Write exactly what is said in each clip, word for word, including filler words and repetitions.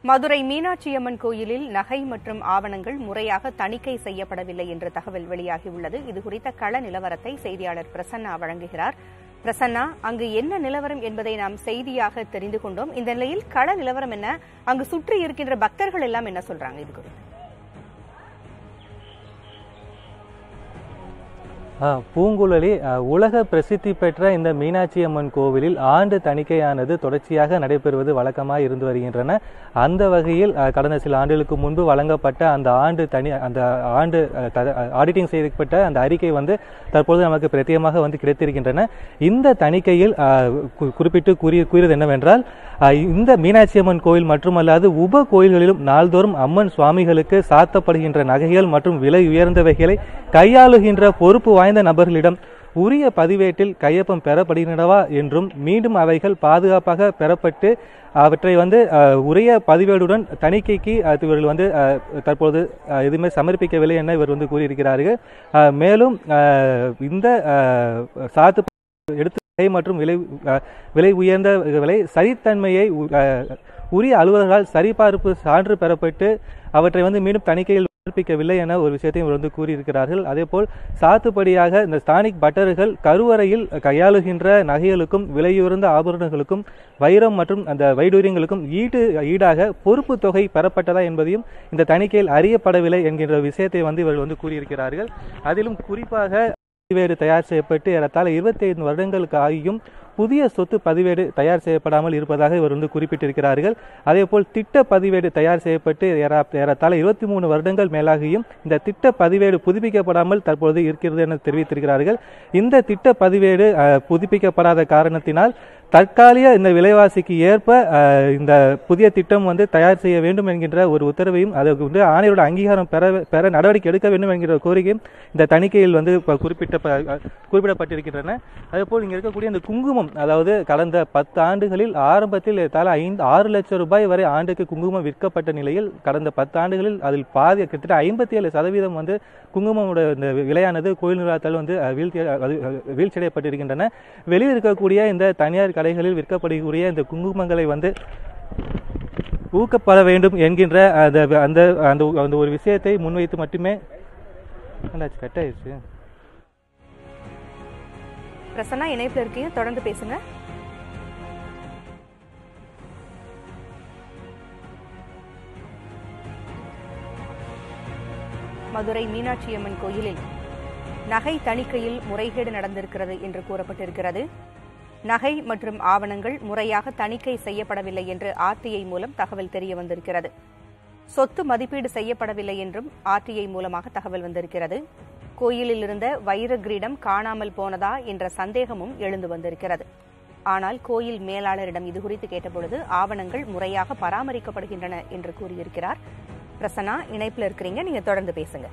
மதுரை மீனாட்சியம்மன் கோயிலில் நகை மற்றும் ஆவணங்கள் முறையாக தணிக்கை செய்யப்படவில்லை என்ற தகவல் வெளியாகியுள்ளது. இதுகுறித்த கள நிலவரத்தை செய்தியாளர் பிரசன்னா வழங்குகிறார். பிரசன்னா, அங்கு என்ன நிலவரம் என்பதை நாம் செய்தியாக தெரிந்து கொண்டோம். இந்த நிலையில் கள நிலவரம் என்ன? அங்கு சுற்றி இருக்கின்ற பக்தர்கள் எல்லாம் என்ன சொல்றாங்க இது குறித்து? பூங்குழலி, உலக பிரசித்தி பெற்ற இந்த மீனாட்சி அம்மன் கோவிலில் ஆண்டு தணிக்கையானது தொடர்ச்சியாக நடைபெறுவது வழக்கமாக இருந்து வருகின்றன. அந்த வகையில் கடந்த சில ஆண்டுகளுக்கு முன்பு வழங்கப்பட்ட அந்த ஆண்டு தனி அந்த ஆண்டு ஆடிட்டிங் செய்யப்பட்ட அந்த அறிக்கை வந்து தற்போது நமக்கு பிரத்யேகமாக வந்து கிடைத்திருக்கின்றன. இந்த தணிக்கையில் குறிப்பிட்டு கூறிய கூறியது என்னவென்றால், இந்த மீனாட்சி அம்மன் கோயில் மட்டுமல்லாது உப கோயில்களிலும் நாள்தோறும் அம்மன் சுவாமிகளுக்கு சாத்தப்படுகின்ற நகைகள் மற்றும் விலை உயர்ந்தவைகளை கையாளுகின்ற பொறுப்பு வாய்ந்த நபர்களிடம் உரிய பதிவேட்டில் கையொப்பம் பெறப்படுகின்றனவா என்றும் மீண்டும் அவைகள் பாதுகாப்பாக பெறப்பட்டு அவற்றை வந்து உரிய பதிவேடுடன் தணிக்கைக்கு இவர்கள் வந்து தற்போது எதுவுமே சமர்ப்பிக்கவில்லை என இவர் வந்து கூறியிருக்கிறார்கள். மேலும் இந்த சாத்து எடுத்து மற்றும் விலை விலை உயர்ந்தவர்களை சரித்தன்மையை உரிய அலுவலர்களால் சரிபார்ப்பு சான்று பெறப்பட்டு அவற்றை வந்து மீண்டும் தணிக்கையில் சமர்ப்பிக்கவில்லை என ஒரு விஷயத்தையும் இவர் வந்து கூறியிருக்கிறார்கள். அதேபோல் சாத்துப்படியாக இந்த ஸ்தானிக் பட்டர்கள் கருவறையில் கையாளுகின்ற நகைகளுக்கும் விலையுயர்ந்த ஆபரணங்களுக்கும் வைரம் மற்றும் அந்த வைடூரியங்களுக்கும் ஈடு ஈடாக பொறுப்பு தொகை பெறப்பட்டதா என்பதையும் இந்த தணிக்கையில் அறியப்படவில்லை என்கின்ற விஷயத்தை வந்து இவர்கள் வந்து கூறியிருக்கிறார்கள். அதிலும் குறிப்பாக பதிவேடு தயார் செய்யப்பட்டு ஏறத்தாழ இருபத்தி ஐந்து வருடங்களுக்கு ஆகியும் புதிய சொத்து பதிவேடு தயார் செய்யப்படாமல் இருப்பதாக இவர் வந்து குறிப்பிட்டிருக்கிறார்கள். அதே போல் திட்ட பதிவேடு தயார் செய்யப்பட்டு ஏறத்தாழ இருபத்தி மூணு வருடங்கள் மேலாகியும் இந்த திட்ட பதிவேடு புதுப்பிக்கப்படாமல் தற்பொழுது இருக்கிறது என தெரிவித்திருக்கிறார்கள். இந்த திட்ட பதிவேடு புதுப்பிக்கப்படாத காரணத்தினால் தற்காலிக இந்த விலைவாசிக்கு ஏற்ப இந்த புதிய திட்டம் வந்து தயார் செய்ய வேண்டும் என்கின்ற ஒரு உத்தரவையும் அதற்கு வந்து ஆணையரோட அங்கீகாரம் பெற பெற நடவடிக்கை எடுக்க வேண்டும் என்கிற கோரிக்கையும் இந்த தணிக்கையில் வந்து குறிப்பிட்ட குறிப்பிடப்பட்டிருக்கின்றன. அதேபோல் இங்கே இருக்கக்கூடிய இந்த குங்குமம், அதாவது கடந்த பத்து ஆண்டுகளில் ஆரம்பத்தில் ஏதால ஐந்து ஆறு லட்சம் ரூபாய் வரை ஆண்டுக்கு குங்குமம் விற்கப்பட்ட நிலையில் கடந்த பத்து ஆண்டுகளில் அதில் பாதி கிட்டத்தட்ட ஐம்பத்தி ஏழு சதவீதம் வந்து குங்குமோட இந்த விலையானது கோயில் நிர்வாகத்தால் வந்து வீழ்ச்சி வீழ்ச்சியடையப்பட்டிருக்கின்றன. வெளியில் இருக்கக்கூடிய இந்த தனியார் கடைகளில் விற்கப்படக்கூடிய இந்த குங்குமங்களை வந்து ஊக்கப்பட வேண்டும் என்கின்ற அந்த அந்த அந்த ஒரு விஷயத்தை முன்வைத்து மட்டுமே கட் ஆயிடுச்சு. பிரசன்னா, இணைப்பில் இருக்கீங்க, தொடர்ந்து பேசுங்க. மதுரை மீனாட்சியம்மன் கோயிலில் நகை தணிக்கையில் முறைகேடு நடந்திருக்கிறது என்று கூறப்பட்டிருக்கிறது. நகை மற்றும் ஆவணங்கள் முறையாக தணிக்கை செய்யப்படவில்லை என்று ஆர்டிஐ மூலம் தகவல் தெரிய வந்திருக்கிறது. சொத்து மதிப்பீடு செய்யப்படவில்லை என்றும் ஆர்டிஐ மூலமாக தகவல் வந்திருக்கிறது. கோயிலில் இருந்த வைர கிரீடம் காணாமல் போனதா என்ற சந்தேகமும் எழுந்து வந்திருக்கிறது. ஆனால் கோயில் மேலாளரிடம் இதுகுறித்து கேட்டபொழுது ஆவணங்கள் முறையாக பராமரிக்கப்படுகின்றன என்று கூறியிருக்கிறார். பிரசன்னா, இணைப்பில் இருக்கிறீங்க, நீங்க தொடர்ந்து பேசுங்க.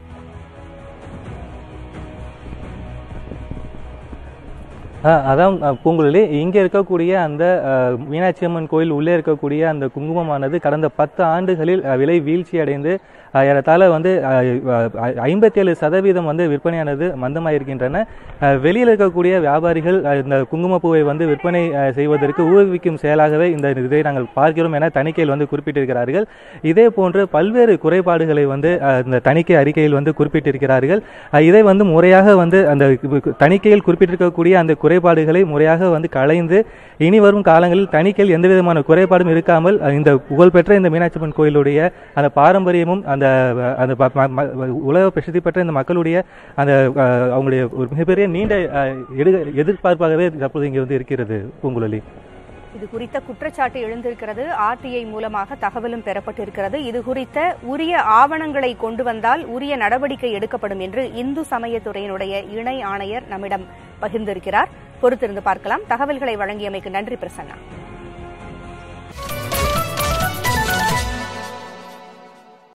அதான் பூங்குழலி, இங்கே இருக்கக்கூடிய அந்த மீனாட்சி அம்மன் கோயில் உள்ளே இருக்கக்கூடிய அந்த குங்குமமானது கடந்த பத்து ஆண்டுகளில் விலை வீழ்ச்சி அடைந்து ஏறத்தாழ வந்து ஐம்பத்தி ஏழு சதவீதம் வந்து விற்பனையானது மந்தமாயிருக்கின்றன. வெளியில் இருக்கக்கூடிய வியாபாரிகள் இந்த குங்குமப்பூவை வந்து விற்பனை செய்வதற்கு ஊக்குவிக்கும் செயலாகவே இந்த இதை நாங்கள் பார்க்கிறோம் என தணிக்கையில் வந்து குறிப்பிட்டிருக்கிறார்கள். இதே போன்று பல்வேறு குறைபாடுகளை வந்து இந்த தணிக்கை அறிக்கையில் வந்து குறிப்பிட்டிருக்கிறார்கள். இதை வந்து முறையாக வந்து அந்த தணிக்கையில் குறிப்பிட்டிருக்கக்கூடிய அந்த குறைபாடுகளை முறையாக வந்து களைந்து இனி வரும் காலங்களில் தணிக்கையில் எந்த விதமான குறைபாடும் இருக்காமல் இந்த புகழ்பெற்ற இந்த மீனாட்சி அம்மன் கோயிலுடைய அந்த பாரம்பரியமும் அந்த அந்த உலக பிரசித்தி பெற்ற இந்த மக்களுடைய அந்த அவங்களுடைய ஒரு மிகப்பெரிய நீண்ட எதிர்பார்ப்பாகவே தற்போது இங்கே வந்து இருக்கிறது. பூங்குழலி, இது குறித்த குற்றச்சாட்டு எழுந்திருக்கிறது. ஆர்டிஐ மூலமாக தகவலும் பெறப்பட்டிருக்கிறது. இது குறித்த உரிய ஆவணங்களை கொண்டு வந்தால் உரிய நடவடிக்கை எடுக்கப்படும் என்று இந்து சமயத்துறையினுடைய இணை ஆணையர் நம்மிடம் பகிர்ந்திருக்கிறார். பொறுத்திருந்து பார்க்கலாம். தகவல்களை வழங்கியமைக்கு நன்றி பிரசன்னா.